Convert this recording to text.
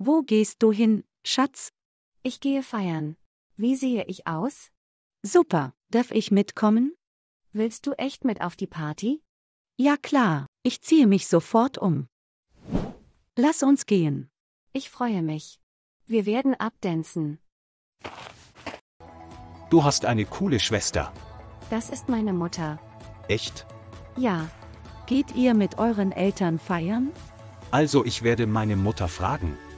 Wo gehst du hin, Schatz? Ich gehe feiern. Wie sehe ich aus? Super, darf ich mitkommen? Willst du echt mit auf die Party? Ja klar, ich ziehe mich sofort um. Lass uns gehen. Ich freue mich. Wir werden abdancen. Du hast eine coole Schwester. Das ist meine Mutter. Echt? Ja, Geht ihr mit euren Eltern feiern? Also ich werde meine Mutter fragen.